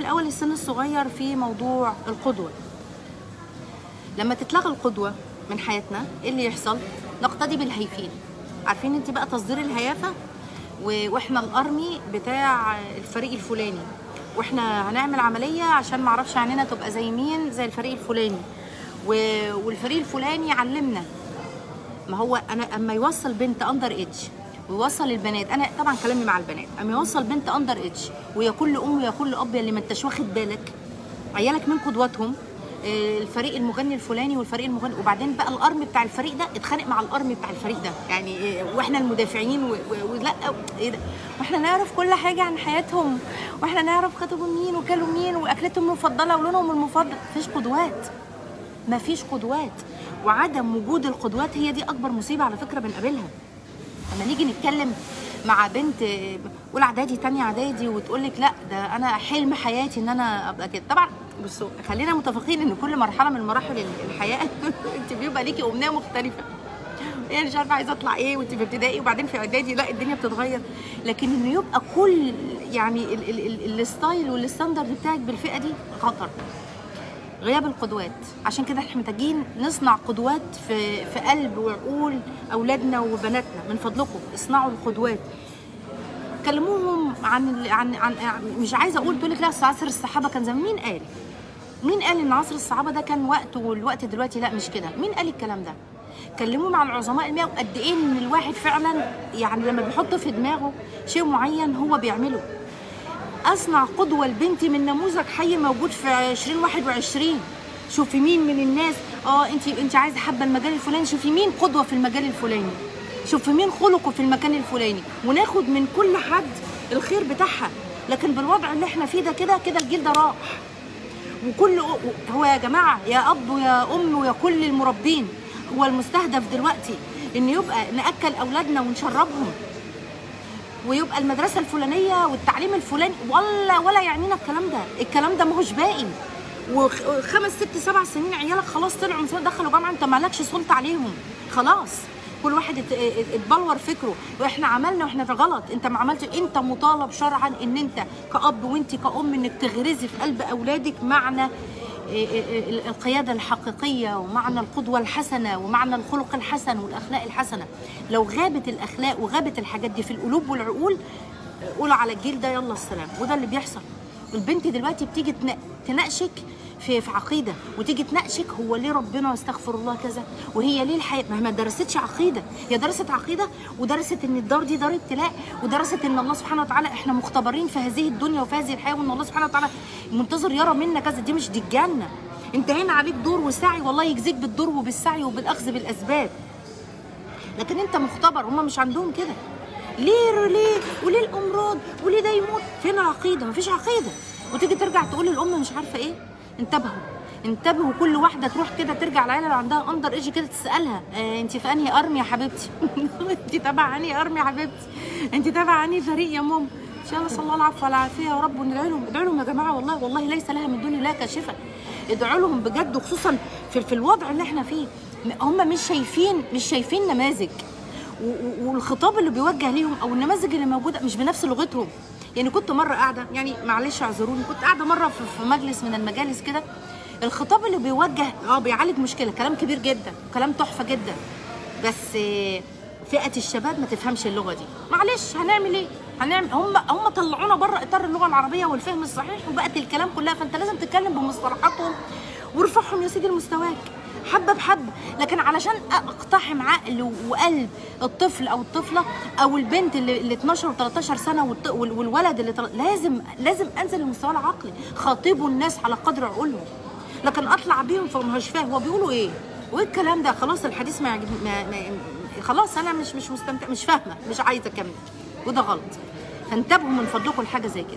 الاول السن الصغير في موضوع القدوه. لما تتلغى القدوه من حياتنا ايه اللي يحصل؟ نقتدي بالهايفين. عارفين انت بقى تصدير الهيافه، واحنا الارمي بتاع الفريق الفلاني، واحنا هنعمل عمليه عشان معرفش عننا تبقى زي مين، زي الفريق الفلاني، والفريق الفلاني علمنا. ما هو انا اما يوصل بنت اندر ايدج ويوصل البنات، انا طبعا كلامي مع البنات، اما يوصل بنت اندر ايدج ويا كل ام ويا كل اب اللي ما انتش واخد بالك عيالك من قدوتهم، الفريق المغني الفلاني والفريق المغني، وبعدين بقى الارمي بتاع الفريق ده اتخانق مع الارمي بتاع الفريق ده، يعني واحنا المدافعين ولا ايه ده، واحنا نعرف كل حاجه عن حياتهم، واحنا نعرف خطبوا مين وكلوا مين واكلتهم المفضله ولونهم المفضل. مفيش قدوات، مفيش قدوات. وعدم وجود القدوات هي دي اكبر مصيبه على فكره بنقابلها. لما نيجي نتكلم مع بنت اولى اعدادي تانية اعدادي وتقول لك لا ده انا حلم حياتي ان انا ابقى كده، طبعا بصوا خلينا متفقين ان كل مرحله من مراحل الحياه انت بيبقى ليكي امنيه مختلفه، يعني مش عارفه عايزه اطلع ايه وانت في ابتدائي وبعدين في اعدادي لا الدنيا بتتغير، لكن انه يبقى كل يعني الستايل والستاندرد بتاعك بالفئه دي خطر. غياب القدوات، عشان كده احنا محتاجين نصنع قدوات في قلب وعقول اولادنا وبناتنا. من فضلكم اصنعوا القدوات، كلموهم عن مش عايزه اقول تقول لك لا عصر الصحابه كان زمان. مين قال ان عصر الصحابه ده كان وقت والوقت دلوقتي لا مش كده؟ مين قال الكلام ده؟ كلموهم عن العظماء المئة وقد ايه ان الواحد فعلا يعني لما بيحط في دماغه شيء معين هو بيعمله. اصنع قدوه لبنتي من نموذج حي موجود في 2021. شوفي مين من الناس انت عايزه حابه المجال الفلاني، شوفي مين قدوه في المجال الفلاني، شوفي مين خلقه في المكان الفلاني، وناخد من كل حد الخير بتاعها. لكن بالوضع اللي احنا فيه ده كده الجيل ده راح. وكل هو يا جماعه يا اب ويا ام ويا كل المربين، هو المستهدف دلوقتي ان يبقى ناكل اولادنا ونشربهم ويبقى المدرسه الفلانيه والتعليم الفلاني، ولا يعنينا الكلام ده ما هوش باقي. وخمس ست سبع سنين عيالك خلاص طلعوا من دخلوا جامعه، انت مالكش سلطه عليهم خلاص. كل واحد اتبلور فكره، واحنا عملنا واحنا في غلط. انت ما عملتش، انت مطالب شرعا ان انت كأب وانت كأم انك تغرزي في قلب اولادك معنى القيادة الحقيقية ومعنى القدوة الحسنة ومعنى الخلق الحسن والأخلاق الحسنة. لو غابت الأخلاق وغابت الحاجات دي في القلوب والعقول، قول على الجيل ده يلا السلام. وده اللي بيحصل. البنت دلوقتي بتيجي تناقشك في عقيدة، وتيجي تناقشك هو ليه ربنا واستغفر الله كذا، وهي ليه الحياة ما درستش عقيدة. هي درست عقيدة ودرست ان الدار دي دار ابتلاء، ودرست ان الله سبحانه وتعالى احنا مختبرين في هذه الدنيا وفي هذه الحياة، وان الله سبحانه وتعالى منتظر يرى منا كذا. دي مش دي الجنة. انت هنا عليك دور وسعي، والله يجزيك بالدور وبالسعي وبالاخذ بالاسباب، لكن انت مختبر. هم مش عندهم كده. ليه وليه الامراض وليه ده يموت؟ فين العقيدة؟ مفيش عقيدة. وتيجي ترجع تقول للام مش عارفه ايه. انتبهوا كل واحده تروح كده ترجع العيله اللي عندها اندر ايج كده تسالها انت في انهي ارمي يا حبيبتي؟ انت تبع انهي ارمي يا حبيبتي؟ انت تبع انهي فريق يا ماما؟ ان شاء الله صلى الله العفو والعافيه يا رب. وندعي لهم يا جماعه، والله ليس لها من دون الله كاشفه. ادعوا لهم بجد، وخصوصا في الوضع اللي احنا فيه. هم مش شايفين نماذج، والخطاب اللي بيوجه ليهم او النماذج اللي موجوده مش بنفس لغتهم. يعني كنت مره قاعده، يعني معلش اعذروني، كنت قاعده مره في مجلس من المجالس كده، الخطاب اللي بيوجه بيعالج مشكله، كلام كبير جدا، كلام تحفه جدا، بس فئه الشباب ما تفهمش اللغه دي. معلش هنعمل ايه؟ هم طلعونا بره اطار اللغه العربيه والفهم الصحيح وبقت الكلام كلها، فانت لازم تتكلم بمصطلحاتهم وارفعهم يا سيدي لمستواك حبه بحبه. لكن علشان اقتحم عقل وقلب الطفل او الطفله او البنت اللي 12 و13 سنه والولد اللي لازم انزل لمستواه العقلي. خاطبوا الناس على قدر عقولهم، لكن اطلع بيهم فمش فاهم هو بيقولوا ايه وايه الكلام ده. خلاص الحديث ما يعجبني، خلاص انا مش مستمتع، مش فاهمه، مش عايزه اكمل، وده غلط. فانتبهوا من فضلكم لحاجه زي كده.